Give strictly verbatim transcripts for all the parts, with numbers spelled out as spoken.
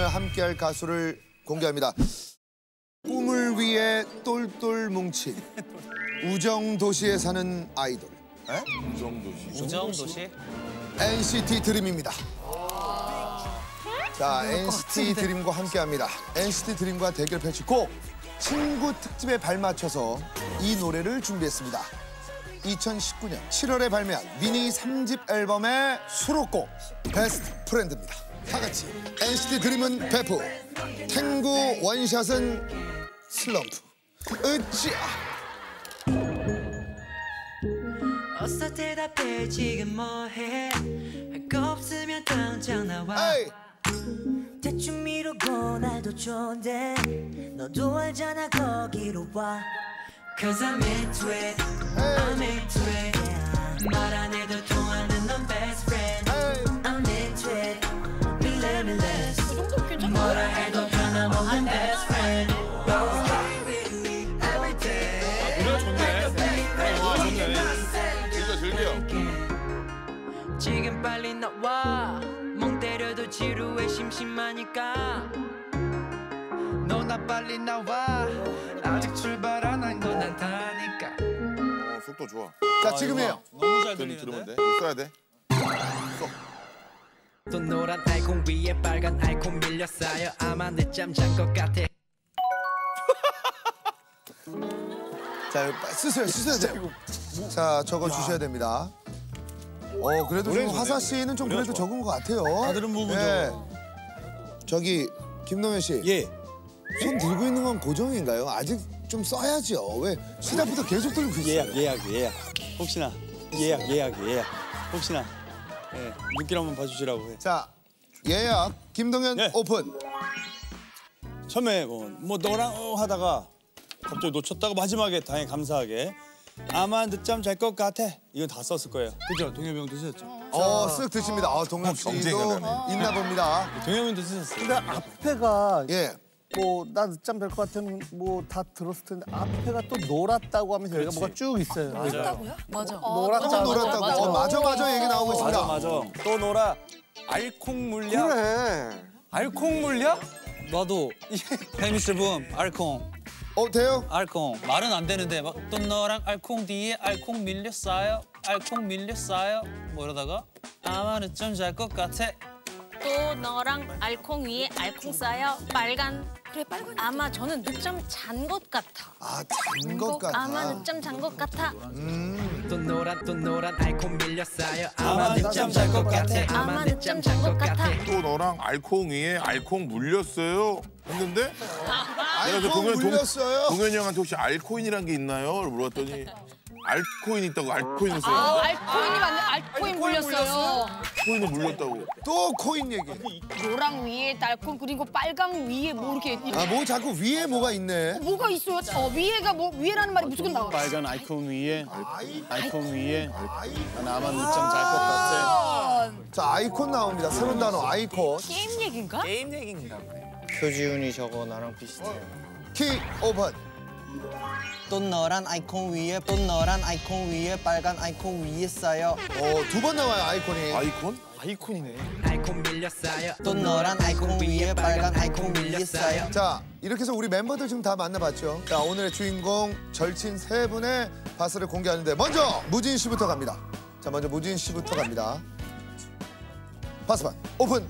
오늘 함께할 가수를 공개합니다. 꿈을 위해 똘똘 뭉친 우정도시에 사는 아이돌. 에? 우정도시. 우정도시? 엔시티 드림입니다. 자, 엔시티 드림과 함께합니다. 엔시티 드림과 대결 펼치고 친구 특집에 발맞춰서 이 노래를 준비했습니다. 이천십구 년 칠월에 발매한 미니 삼 집 앨범의 수록곡 베스트 프렌드입니다. 다 같이 엔시티 드림은 배프, 탱고 원샷은 슬럼프. 으쌰! 어서 대답해 지금 뭐해 할 거 없으면 당장 나와 에이! 대충 미루고 날도 좋은데 너도 알잖아 거기로 와 Cause I'm into it, I'm into it 말 안 해도 통하는 넌 best friend I'm into it, relentless 뭐라 해도 변함없는 best friend Stay with me every day 노래 좋네. 와, 좋네. 즐겨, 즐겨. 지금 빨리 나와 멍 때려도 지루해 심심하니까 너나 빨리 나와 아직 출발 안 한 건 안타니까. 어, 속도 좋아. 자, 지금이에요. 너무 잘 들으면 들리는데? 돼. 써야 돼. 써. 또 노란 아이콘 위에 빨간 아이콘 밀려 쌓여 아마 늦잠 잔 것 같아 자, 빨리 쓰세요, 쓰셔야 돼요. 자, 적어 주셔야 됩니다. 어, 그래도 좀 화사 씨는 좀 그래도 적은 것 같아요. 다들은 부분죠. 네. 저기 김동현 씨. 예. 손 들고 있는 건 고정인가요? 아직 좀 써야죠. 왜 시작부터 계속 들고 있어요? 예약 예약 예약 혹시나 예약 예약 예약 혹시나 예, 눈길 한번 봐주시라고 해. 자, 예약 김동현 네. 오픈. 처음에 뭐, 뭐 너랑 어 하다가 갑자기 놓쳤다고 마지막에 다행히 감사하게 아마 늦잠 잘 것 같아. 이건 다 썼을 거예요. 그죠? 동엽이 형도 쓰셨죠? 어, 쓱 드십니다. 아, 동현 씨도 경쟁을 있나 봅니다. 동엽이 형도 쓰셨어요. 근데 앞에가 예. 뭐 나 늦잠 잘 것 같은 뭐 다 들었을 텐데 앞에가 또 놀았다고 하면서 여기가 뭐가 쭉 있어요. 맞다고요? 맞아. 놀았다고. 또 놀았다고. 맞아, 어, 맞아, 맞아 얘기 나오고 있습니다. 맞아 맞아. 또 놀아. 알콩 물량. 그래. 알콩 물량? 나도 페미스 붐 알콩 어, 돼요? 알콩 말은 안 되는데 막 또 너랑 알콩 뒤에 알콩 밀렸어요 알콩 밀렸어요 뭐 이러다가 아마 늦잠 잘 것 같아 또 너랑 알콩 위에 알콩 쌓여 빨간. 그래 빨간. 아마 저는 늦잠 잔 것 같아. 아, 잔 것 같아. 아마 늦잠 잔 것 같아. 음. 또 노란 또 노란 아이콘 밀려 쌓여 아마 늦잠 잘 것 같아. 아마 늦잠 잔 것 같아. 또 너랑 알콩 위에 알콩 물렸어요? 했는데 내가 저 알콩 동현, 동, 물렸어요. 동현이 형한테 혹시 알코인이란 게 있나요? 물어봤더니 알코인 있다고 알코인을 써요. 아 알코인이 맞네. 알코인 물렸어요. 코인을 물렸다고. 또 코인 얘기. 노랑 위에 알코인 그리고 빨강 위에 뭐 이렇게 아, 뭐 자꾸 위에 뭐가 있네. 뭐가 있어요? 어 위에가 뭐 위에라는 말이 무조건 나와. 빨간 아이콘 위에 아이콘 위에 난 아마 늦잠 잘 것 같아. 자, 아이콘 나옵니다. 새로운 단어 아이콘. 게임 얘기인가? 게임 얘기인가 보네. 표지훈이 저거 나랑 비슷해요. 키 오픈. 또 너란 아이콘 위에 또 너란 아이콘 위에 빨간 아이콘 위에 쌓여 어, 두 번 나와요, 아이콘이. 아이콘? 아이콘이네. 아이콘 밀려 쌓여 또 너란 아이콘 위에 빨간 아이콘 위에 쌓여. 자, 이렇게 해서 우리 멤버들 지금 다 만나봤죠? 자, 오늘의 주인공 절친 세 분의 바스를 공개하는데 먼저 무진 씨부터 갑니다. 자, 먼저 무진 씨부터 갑니다. 바스반 오픈.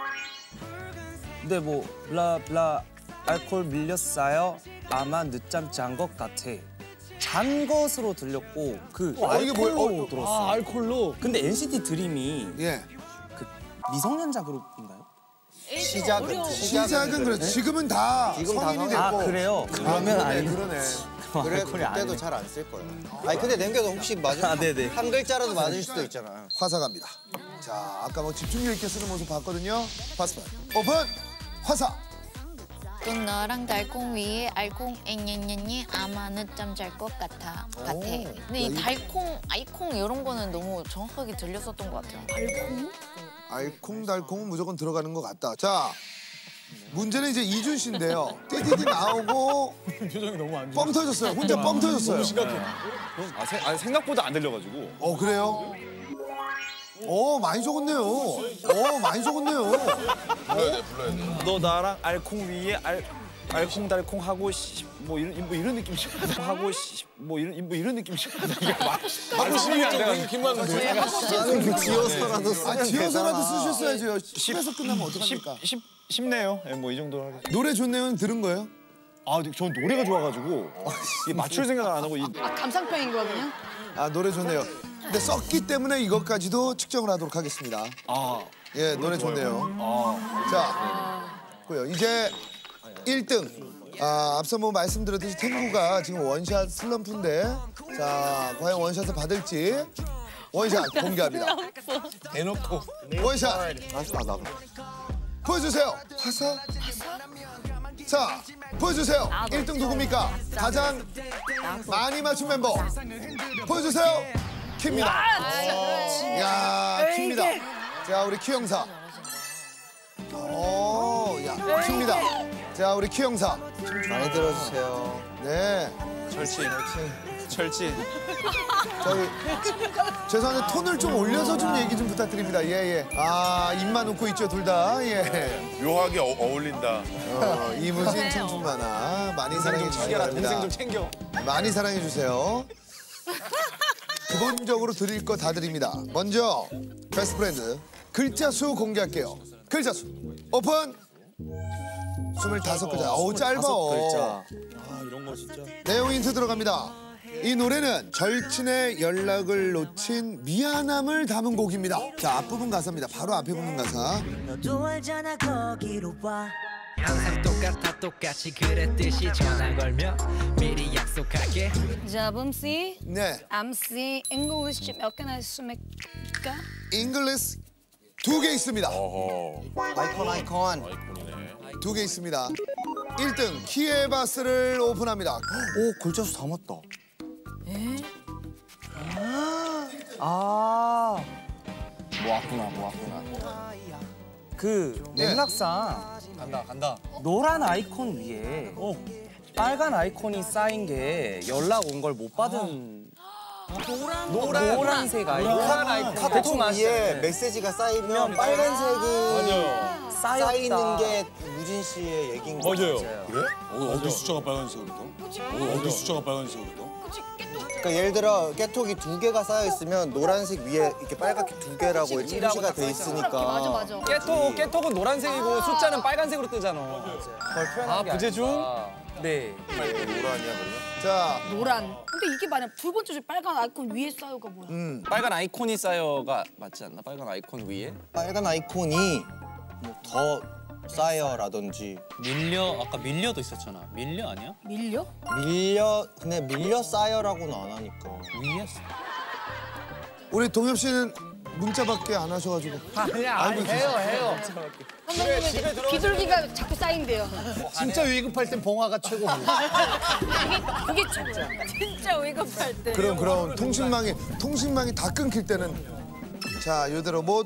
근데 뭐 블라블라 알콜 밀렸어요. 아마 늦잠 잔 것 같아. 잔 것으로 들렸고 그 어, 이게 뭐야? 알콜로 어, 들었어요. 아 알콜로. 근데 엔시티 드림이 예. 그 미성년자 그룹인가요? 시작은 시작은 그래. 지금은 다 지금 다 성인이 성- 됐고. 아, 그래요? 그러면 그러면 아니 아니네. 그러네. 그래 그때도 잘 안 쓸 거야. 아니 근데 남겨도 혹시 맞아? 아, 네네. 한 글자라도 맞을 수도 있잖아. 화사 갑니다. 자, 아까 뭐 집중력 있게 쓰는 모습 봤거든요. 바스반 오픈. 화사. 또 너랑 달콩 위에 알콩 앵앵앵이 아마 늦잠 잘 것 같아. 같아. 근데 이 달콩, 아이콩 이런 거는 너무 정확하게 들렸었던 것 같아요. 알콩? 알콩달콩은 무조건 들어가는 것 같다. 자, 문제는 이제 이준 씨인데요. 띠디디 나오고 표정이 너무 안 좋아. 뻥 터졌어요. 혼자 뻥 터졌어요. 너무 심각해. 아, 세, 아 생각보다 안 들려가지고. 어, 그래요? 오, 많이 적었네요. 오, 많이 적었네요. 불러야 돼, 불러야 돼. 너 나랑 알콩 위에 알 알콩달콩 하고 시, 뭐 이런 뭐 이런 느낌 하고 시, 뭐 이런 뭐 이런 느낌 말씀이 안 돼가지고 김만 지어서라도 아, 지어서라도 쓰셨어야죠. 십에서 끝나면 어떡합니까? 쉽 쉽네요. 예, 뭐 이 정도로 하겠습니다. 노래 좋네요는 들은 거예요? 아, 근데 전 노래가 좋아가지고 이 맞출 생각을 안 하고 이 아, 감상평인 거거든요. 아, 노래 좋네요. 근데 썼기 때문에 이것까지도 측정을 하도록 하겠습니다. 아, 예, 노래 좋네요. 아, 자, 고요. 이제 일 등. 아, 앞서 뭐 말씀드렸듯이 탱구가 지금 원샷 슬럼프인데 자, 과연 원샷을 받을지 원샷 공개합니다. 대놓고 원샷 아, 나가. 보여주세요. 화사? 자, 보여주세요. 일 등 누굽니까? 가장 많이 맞춘 멤버. 보여주세요. 키입니다. 야, 키입니다. 자, 우리 키 형사. 오, 야, 키입니다. 자, 우리 키 형사. 많이 들어주세요. 네. 절친 절친 저희 죄송한데 톤을 좀 올려서 좀 얘기 좀 부탁드립니다. 예, 예. 아, 입만 웃고 있죠, 둘 다. 예. 묘하게 어, 어울린다. 어, 이무진 청춘 만화 많이 사랑해 주시기 바랍니다. 동생 좀 챙겨. 많이 사랑해 주세요. 기본적으로 드릴 거 다 드립니다. 먼저 베스트 프렌드 글자 수 공개할게요. 글자 수 오픈. 스물다섯 글자. 어우, 짧아. 글자. 아, 이런 거 진짜. 내용 힌트 들어갑니다. 이 노래는 절친의 연락을 놓친 미안함을 담은 곡입니다. 자, 앞부분 가사입니다. 바로 앞에 붙는 가사. 너도 알잖아 거기로 와 항상 똑같아 똑같이 그랬듯이 전화 걸며 미리 약속할게. 자, 붐씨. 네. 암씨, 잉글리시 몇 개나 했습니까? 잉글리시 두 개 있습니다. 어허. 아이콘 아이콘. 두 개 있습니다. 일 등 키에바스를 오픈합니다. 오, 글자 수 다 맞다. 에? 아, 모았구나, 모았구나. 그 네. 맥락상 간다 간다. 노란 아이콘 위에 빨간 아이콘이 쌓인 게 연락 온 걸 못 받은 노란 노란, 노란색 아이콘. 노란 아이콘. 대충 카톡 아시죠? 위에 네. 메시지가 쌓이면 빨간색이 쌓였다. 쌓이는 게 무진 씨의 얘기인 거 맞아요. 같아요. 그래? 어, 어디 숫자가 빨간색으로 떠? 어, 어디 숫자가 빨간색으로 떠? 그러니까 예를 들어 깨톡이 두 개가 쌓여 있으면 노란색 위에 이렇게 빨갛게 두 개라고 표시가 돼 있으니까. 맞아, 맞아. 깨톡, 깨톡은 노란색이고 숫자는 빨간색으로 뜨잖아. 그걸 표현한 아, 게 부재중? 아니라. 네. 노란이야, 그러면? 자, 노란. 근데 이게 만약 두 번째 줄 빨간 아이콘 위에 쌓여가 뭐야? 음. 빨간 아이콘이 쌓여가 맞지 않나? 빨간 아이콘 위에? 빨간 아이콘이 뭐 더 쌓여라든지 밀려 아까 밀려도 있었잖아. 밀려 아니야? 밀려? 밀려 근데 밀려 쌓여라고는 안 하니까. 위에 우리 동엽 씨는 문자밖에 안 하셔가지고. 아니야, 아니, 해요, 해요. 선생님은 비둘기가 자꾸 쌓인대요. 진짜 위급할 땐 봉화가 최고. 그게, 그게 최고야. 진짜 위급할 때. 그럼 그럼 통신망이 통신망이 다 끊길 때는 자, 이대로 뭐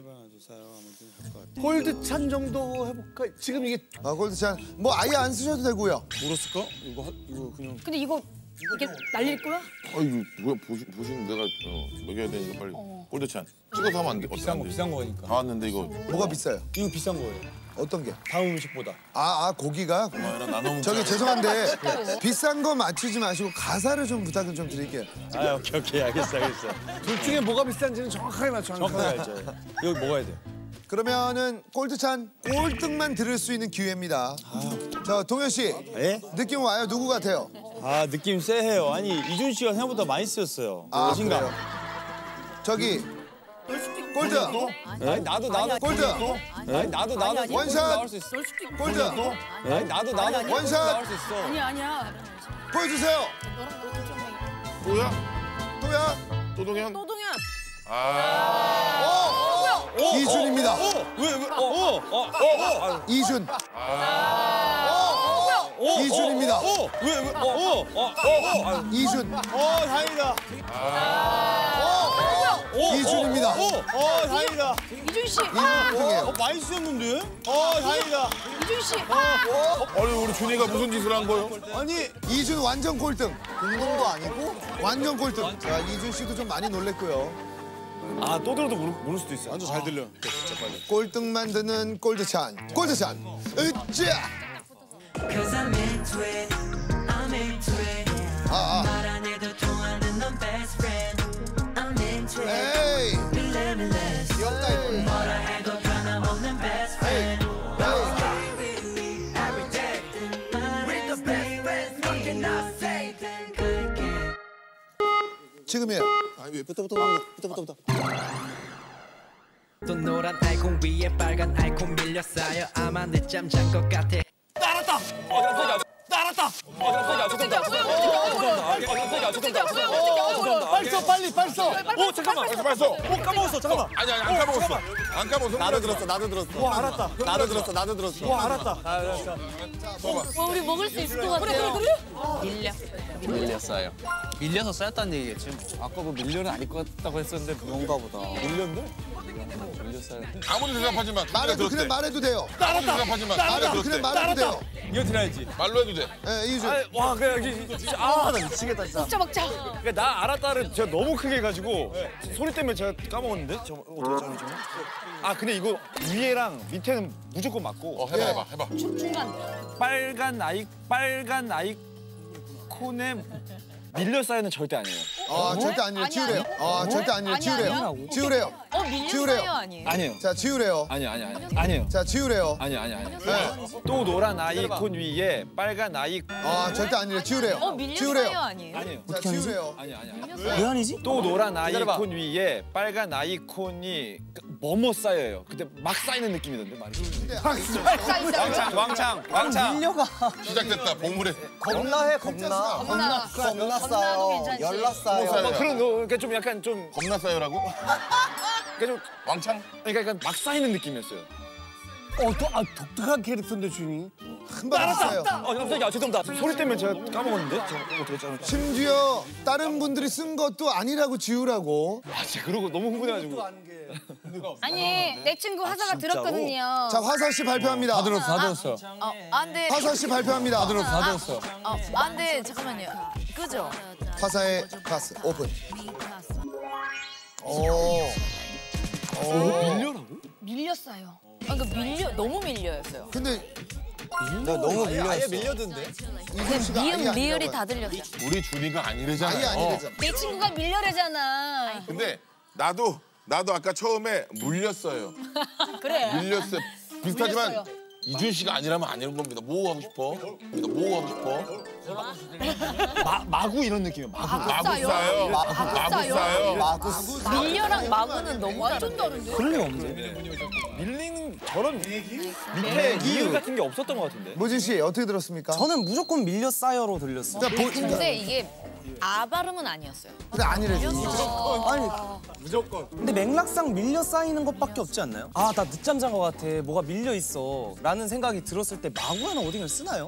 골드찬 정도 해볼까? 지금 이게 아, 골드찬 뭐 아예 안 쓰셔도 되고요. 물었을까? 이거 하- 이거 그냥. 근데 이거 이게 날릴 거야? 아, 이거 뭐야, 보시, 보시는 내가 어, 먹여야 되니까 빨리. 골드찬. 찍어서 하면 안 돼. 비싼 거 안 돼? 비싼 거니까. 다 왔는데 이거. 뭐가 비싸요? 이거 비싼 거예요. 어떤 게? 다음 음식보다. 아, 아 고기가? 고마워라, 나눠 먹자. 저기 죄송한데 비싼 거 맞추지 마시고 가사를 좀 부탁을 좀 드릴게요. 아, 오케이 오케이 알겠어 알겠어. 둘 중에 뭐가 비싼지는 정확하게 맞춰. 정확하게 알죠. 이거 먹어야 돼. 그러면은 골드찬 꼴등만 들을 수 있는 기회입니다. 자, 동현 씨. 예? 느낌 와요? 누구 같아요? 아, 느낌 쎄해요. 아니, 이준 씨가 생각보다 많이 쓰였어요. 아, 자신감. 그래요? 저기 골드. 아니, 나도, 나도. 골드. 아니, 나도, 나도. 원샷. 나올 수 있어. 골드. 아니, 나도, 나도. 원샷. 나올 수 있어. 아니야, 아니야. 보여주세요. 또야? 또야. 또동현? 노동현. 아. 어? 이준입니다. 어, 왜, 왜, 어, 어, 어, 어, 어. 이준. 어, 이준입니다. 어, 어, 왜, 왜, 어, 어, 어, 어, 어, 이준. 어, 다행이다. 어, 이준입니다. 어, 어, 다행이다. 이준 씨. 이준이에요. 어, 많이 쓰였는데? 어, 다행이다. 이준 씨. 아니, 우리 준이가 무슨 짓을 한 거예요? 아니, 이준 완전 꼴등. 공동도 아니고 완전 꼴등. 자, 이준 씨도 좀 많이 놀랬고요. 아, 또 들어도 모를, 모를 수도 있어. 완전 잘 들려. 진짜 빨리. 꼴등만 듣는 골드찬. 골드찬. 으쌰! Cause I'm into it, I'm into it. 아, 아. 말 안 해도 통하는 넌 best friend. I'm into it. 에이! Limitless. 귀엽다, 이거. 뭐라 해도 변함없는 best friend. Every day, we're the best friends. What can I say? 지금이에요. 아, 왜 부터 부터 부터 부터 부터. 또 노란 아이콘 위에 빨간 아이콘 밀려 쌓여 아마 늦잠 잔 것 같아. 따랐다. 어, 야, 따랐다. 어, 야, 죄송합니다. 죄송합니다. 죄송합니다. 빨리 써, 빨리, 빨리 써. 오, 잠깐만. 벌써 벌써. 어, 까먹었어. 잠깐만. 아니 아니 안 까먹었어. 안 까먹었어. 나도 들었어, 나도 들었어. 와, 알았다. 나도 들었어, 나도 들었어. 와, 알았다. 어, 우리 먹을 수 있을 것 같아요. 그래, 그래, 밀려. 밀렸어요. 밀려서 쌓였다는 얘기겠지. 아까 그 밀려는 아닐 것 같다고 했었는데 그런가 보다. 밀렸네? 밀렸어요. 아무도 대답하지 마. 말해도 그냥 말해도 돼요. 아무도 대답하지 마. 말해도 그냥 말해도 돼요. 이거 들어야지. 말로 해도 돼. 예, 이준. 아, 와, 그래, 이거 진짜 아, 나 미치겠다 진짜. 먹자 먹자. 그러니까 나 알았다를 제가 너무 크게 해가지고 소리 때문에 제가 까먹었는데. 저 어떻게 하면 좀. 아, 근데 이거 위에랑 밑에는 무조건 맞고. 어 해봐 해봐 해봐. 중간. 빨간 아이 빨간 아이콘에 밀려 쌓여는 절대 아니에요. 아, 절대 아니에요. 아니, 지우래요. 아니. 아, 절대 아니에요. 아니, 지우래요. 아니야? 지우래요. 어, 밀려 지우래요. 쌓여 아니에요? 아니에요. 자, 지우래요. 아니요, 아니요, 아니요. 아니에요. 자, 지우래요. 아니요, 아니요, 아니요. 네. 또 노란 아이콘 위에 빨간 아이콘. 아, 절대 아니에요. 지우래요. 어, 밀려 지우래요. 쌓여 아니에요? 아니에요. 자, 지우래요. 아니요, 아니요, 아니요. 왜 아니지? 또 노란 아이콘 위에 빨간 아이콘이 뭐뭐 쌓여요. 근데 막 쌓이는 느낌이던데 말이. 왕창, 왕창, 왕창. 밀려가. 시작됐다. 봉물에. 겁나 해, 겁나. 겁나. 겁나 겁나도 싸요. 괜찮지. 열나 싸요. 싸요. 뭐 그런 거 그러니까 좀 약간 좀 겁나 싸요라고? 그러니까 좀 왕창? 그러니까 약간 막 쌓이는 느낌이었어요. 어, 또, 아, 독특한 캐릭터인데, 준이. 한번 했어요. 어, 깜짝이야. 죄송합니다. 소리 때문에 제가 까먹었는데. 저 어떻게 짜는 심지어 다른 분들이 쓴 것도 아니라고 지우라고. 아, 진짜 그러고 너무 흥분해가지고. 아니 내 친구 화사가 들었거든요. 자, 화사 씨 발표합니다. 다 들었어, 다 들었어. 어, 안 돼. 화사 씨 발표합니다. 다 들었어, 다 들었어. 어, 안 돼. 잠깐만요. 그죠? 화사의 가스 오픈. 오. 밀려라고? 밀렸어요. 아, 그러니까 밀려, 너무 밀려였어요. 근데 나 너무 밀렸어. 아예 밀려던데. 이준 씨가 아예 미음, 리을이 아니라고요. 다 들렸어요. 우리 준이가 아니래잖아요. 아예 아니래잖아. 내 친구가 밀려래잖아. 근데 나도 나도 아까 처음에 물렸어요. 그래. 밀렸어요. 비슷하지만 물렸어요. 이준 씨가 아니라면 아닌 겁니다. 뭐 하고 싶어? 뭐 하고 싶어? 마, 마구 이런 느낌이야. 마구. 마구 싸요? 싸요. 마구 마구 싸요? 싸요. 마구 밀려랑 마구는 너무 완전 다른데. 다른데. 그럴 리가 없는데. 밀리는 저런 밑에 이유 같은 게 없었던 것 같은데. 모진 씨 어떻게 들었습니까? 저는 무조건 밀려 쌓여로 들렸어요. 자, 보, 근데 이게 아 발음은 아니었어요. 근데 아니래죠. 아니 무조건. 근데 맥락상 밀려 쌓이는 것밖에 없지 않나요? 아, 나 늦잠 잔 것 같아. 뭐가 밀려 있어. 라는 생각이 들었을 때 마구라는 어딘가를 쓰나요?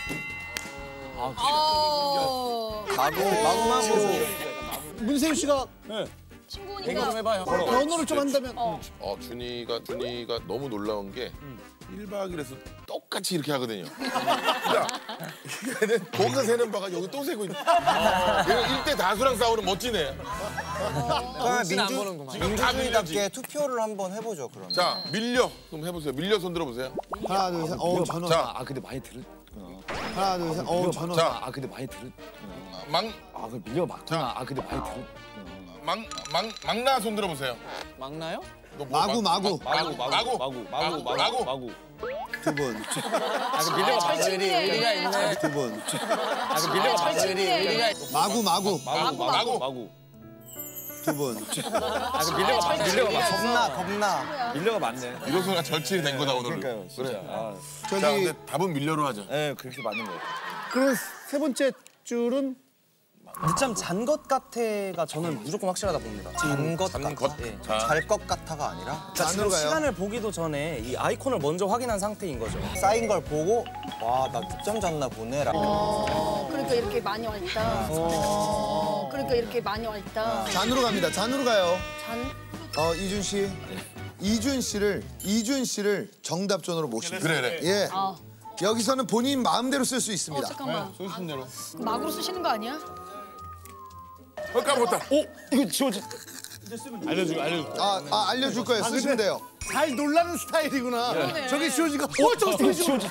어. 마구 마구 마구. 문세윤 씨가 친구니까. 해봐요. 변호를 좀 한다면. 어. 어 준이가 준이가 너무 놀라운 게 일 박 일 일에서 똑같이 이렇게 하거든요. 그러니까 얘는 거기서 세는 바가 여기 또 세고 있는. 얘는 일대 다수랑 싸우는 멋진 애. 그러면 민주 지금 다 밀려지. 민주주의답게 투표를 한번 해보죠 그러면. 자 밀려 그럼 해보세요. 밀려 손 들어보세요. 하나, 둘, 셋. 어우, 전원. 자, 아, 근데 많이 들었. 하나, 둘, 셋. 어우, 전원. 자, 아, 근데 많이 들었. 망, 아, 그 밀려 맞구나. 아, 근데 많이 들었. 망, 망, 망나 손 들어보세요. 막나요? 너 뭐, 마구, 망- 마구. 마구, 마구, 마구, 마구, 마구, 마구, 마구. 마구. 두 분. 아, 그 밀려가 잘 친구네. 있네. 두 분. 아, 그 밀려가 잘 친구네. 마구, 마구. 마구, 마구, 마구. 두 분. 아, 그 밀려가 맞, 밀려가 맞. 겁나 겁나. 밀려가 맞네. 이것은 절친이 된 거다 오늘. 그러니까요, 진짜. 그래. 아, 저기 자, 근데 답은 밀려로 하자. 예, 그렇게 맞는 것 같아요. 그리고 세 번째 줄은 늦잠 잔 것 같아가 저는 무조건 확실하다 봅니다. 잔 것 잔 같아. 것. 예. 자, 잘 것 같아가 아니라 그러니까 안으로 지금 가요. 시간을 보기도 전에 이 아이콘을 먼저 확인한 상태인 거죠. 쌓인 걸 보고 와 나 늦잠 잤나 보네라. 어. 그러니까 이렇게 많이 와 있다. 어. 그러니까 이렇게 많이 와 있다. 잔으로 갑니다. 잔으로 가요. 잔. 어, 이준 씨. 이준 씨를, 이준 씨를 정답존으로 모십니다. 그래, 그래. 예. 아. 여기서는 본인 마음대로 쓸 수 어 있습니다. 잠깐만. 쏘신 대로. 마구로 쓰시는 거 아니야? 어, 까먹었다. 오, 이거 지워지. 알려주고 알려줄 아, 아 알려줄 거예요. 아, 쓰시면 근데 돼요. 잘 놀라는 스타일이구나. 그러네. 저게 씌워지니까 어 저거 되게 씌워져.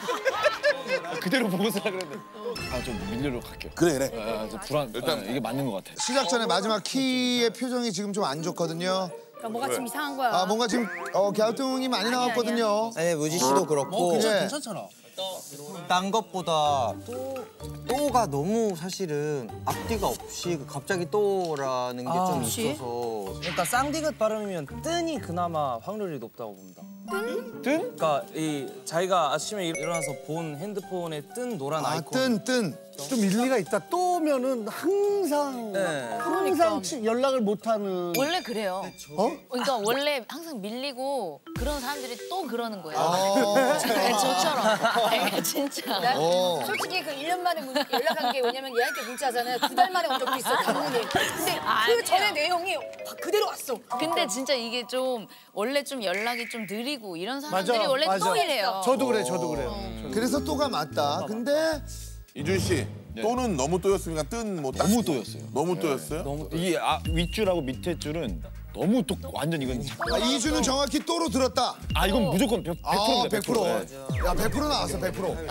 그대로 보고 쓰라 그랬는데. 아 좀 밀려로 갈게요. 그래 그래. 아, 좀 불안. 일단 이게 맞는 것 같아. 시작 전에 마지막 키의 표정이 지금 좀 안 좋거든요. 그러니까 뭐가 좀 이상한 거야. 아 뭔가 지금 어, 갸우뚱이 많이 나왔거든요. 네, 무지 씨도 그렇고 네. 괜찮잖아. 딴 것보다 또 또가 너무 사실은 앞뒤가 없이 갑자기 또라는 게 좀 없이? 있어서 그러니까 쌍디귿 발음이면 뜬이 그나마 확률이 높다고 봅니다. 뜬? 뜬? 그러니까 이 자기가 아침에 일- 일어나서 본 핸드폰에 뜬 노란 아 아이콘. 뜬 뜬. 좀 일리가 있다. 또면은 항상 네. 항상 치- 연락을 못하는. 원래 그래요. 어? 그러니까 원래 항상 밀리고 그런 사람들이 또 그러는 거예요. 아. 저처럼. 아니, 진짜. 난 어. 솔직히 그 일 년 만에 문- 연락한 게 왜냐면 얘한테 문자잖아요. 두 달 만에 온 적도 있어, 당연히. 근데 아니에요. 그 전에 내용이 그대로 왔어. 근데 진짜 이게 좀 원래 좀 연락이 좀 느리고 이런 사람들이 맞아, 원래 맞아. 또 이래요. 저도 그래, 저도 그래요. 그래서 또가 맞다. 근데 이준 씨, 또는 너무 또였으니까 뜬 뭐 너무 또였어요. 너무 또였어요? 너무 이게 아, 윗줄하고 밑에 줄은 너무 또 완전 이건. 아, 이주는 정확히 또로 들었다. 아 이건 무조건 백 아, 퍼센트입니다. 백 퍼센트. 야, 백 퍼센트 나왔어, 백 퍼센트.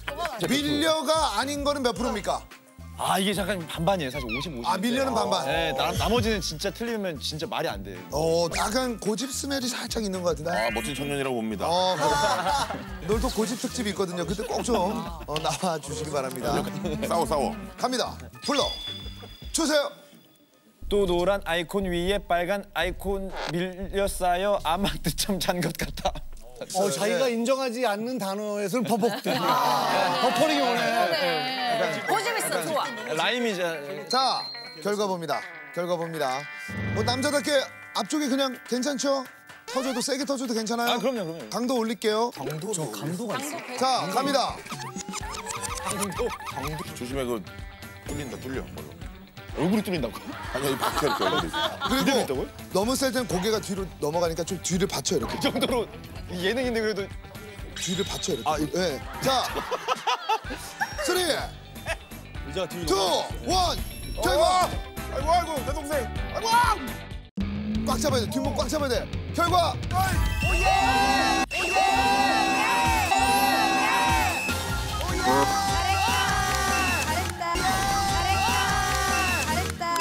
밀려가 아닌 거는 몇 프로입니까? 아 이게 잠깐 반반이에요. 사실 오십 오십. 아, 밀려는 반반. 네, 나, 나머지는 진짜 틀리면 진짜 말이 안 돼. 어, 약간 고집 스멜이 살짝 있는 것 같은데. 아, 멋진 청년이라고 봅니다. 어, 그래. 널도 고집 특집이 있거든요. 그때 꼭 좀 어, 나와 주시기 바랍니다. 싸워 싸워. 갑니다. 불러 주세요. 또 노란 아이콘 위에 빨간 아이콘 밀려 쌓여 아마 늦잠 잔 것 같아. 어, 자기가 인정하지 않는 단어에서 버벅대. 버퍼링이 오네. 고집 있어, 좋아. 라임이 자, 자, 결과 봅니다. 결과 봅니다. 뭐 남자답게 앞쪽이 그냥 괜찮죠? 터져도 세게 터져도 괜찮아요? 아 그럼요 그럼요. 강도 올릴게요. 강도도 강도가 있어. 자, 갑니다. 조심해, 그 뚫린다, 뚫려. 얼굴이 뚫린다고. 아니, 여기 박혀 이렇게 얼굴이. 그리고 있다고요? 너무 셀 때는 고개가 뒤로 넘어가니까 좀 뒤를 받쳐 이렇게. 그 정도로 예능인데 그래도 뒤를 받쳐 이렇게. 아, 네. 자, 쓰리, 의자가 뒤로. 투, 원, 결과. 아이고 아이고 내 동생. 아이고. 꽉 잡아야 돼. 뒷목 꽉 잡아야 돼. 결과. 잘했다. 잘했다.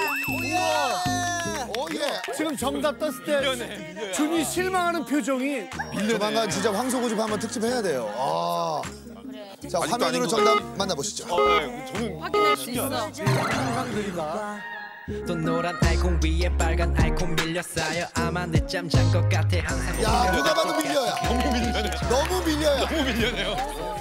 오 예. 지금 정답 떴을 때 준이 실망하는 표정이 조만간 진짜 황소고집 한번 특집 해야 돼요. 아. 자, 아직도 화면으로 아닌 정답 만나보시죠. 저는 확인할 수 있어. 항상 느리다. 또 노란 아이콘 위에 빨간 아이콘 밀려 쌓여 아마 늦잠 잔 것 같아 항상 야, 누가 봐도 밀려야. 너무 밀려네. 너무 밀려야. 너무 밀려네요.